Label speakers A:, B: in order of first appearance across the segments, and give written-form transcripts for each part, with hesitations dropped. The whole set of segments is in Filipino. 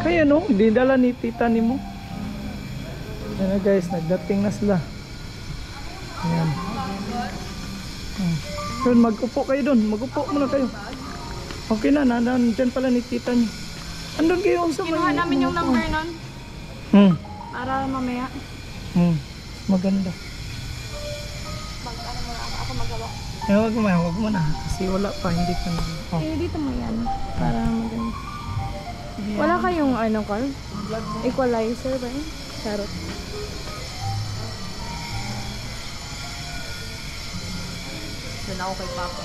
A: Ayan o, dinala ni tita ni mo. Ayan na guys, nagdating na sila. Ayan. Doon, mag-upo kayo doon. Mag-upo muna kayo. Okay na, nandyan pala ni tita niyo. Andun kayo sa
B: Kinuha namin yung number nun. Para mamaya.
A: Maganda.
B: Mag-ano mo na ako magawa.
A: Wag mo na. Kasi wala pa, hindi pa na. Oh.
B: Eh, dito mo yan. Para maganda. Wala kayong ano, Carl? Equalizer ba yun? Charot. Doon ako kay Papa.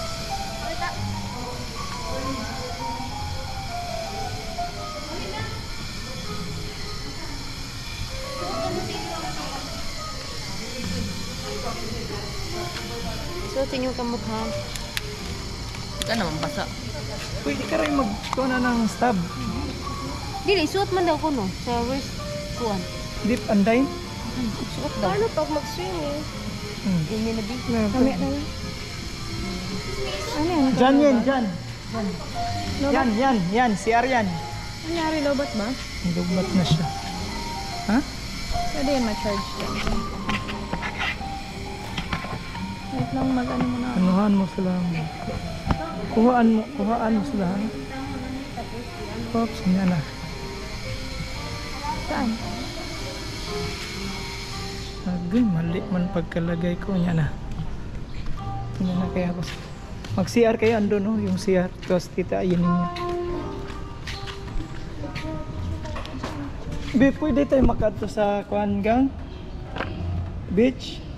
B: Suotin yung kamukha. Ika naman basa.
A: Pwede ka rin magkuha na ng stab.
B: Dili, suot man daw ko no. Sa worst kuwan.
A: Deep anday.
B: Suot daw. Paano pag mag-swim eh? Hindi na di. Kami na lang. Ano yan?
A: Dyan. Yan, si Aryan.
B: Nangyari lobat ba?
A: Nagugbat na siya. Ha?
B: Pwede yan ma-charge yan. Wait lang mag-ano mo na.
A: Anuhan mo sila. Kuhaan mo sila. Pops, nga na.
B: Saan?
A: Agay, mali man pagkalagay ko. Nga na. Nga na kaya ako. Mag-CR kayo, ando no? Yung CR. Tapos tita, ayun ninyo. Be, pwede tayo makadto sa Kuan Gang Beach.